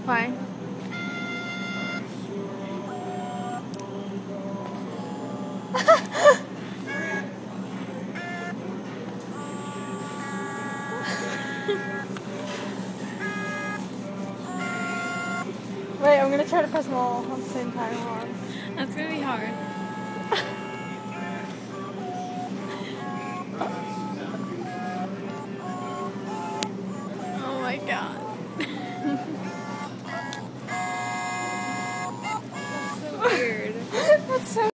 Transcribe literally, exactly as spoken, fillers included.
Fine. Wait, I'm gonna try to press them all at the same time. Hold on. That's gonna be hard. Oh my god.